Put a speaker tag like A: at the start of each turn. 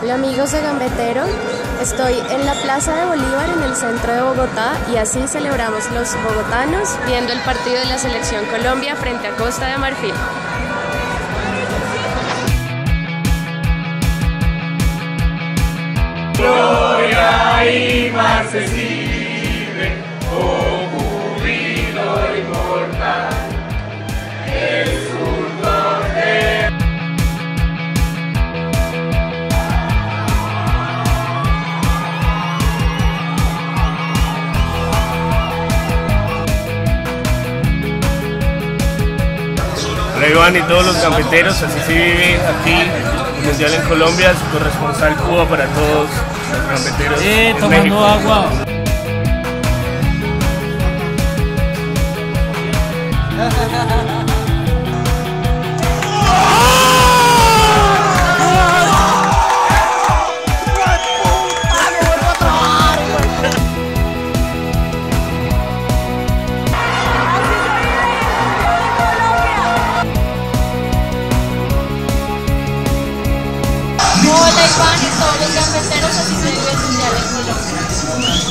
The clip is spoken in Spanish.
A: Hola amigos de Gambetero, estoy en la Plaza de Bolívar en el centro de Bogotá y así celebramos los bogotanos viendo el partido de la Selección Colombia frente a Costa de Marfil.
B: Gloria y marcesible, ocurrido inmortal, es un torneo.
C: Hola Iván y todos los gambeteros, así se vive aquí el Mundial en Colombia, su corresponsal Cuba para todos los gambeteros en
D: tomando
C: México.
D: Agua.
E: Hola Iván y todos los gambeteros, así se vive el Mundial en Colombia.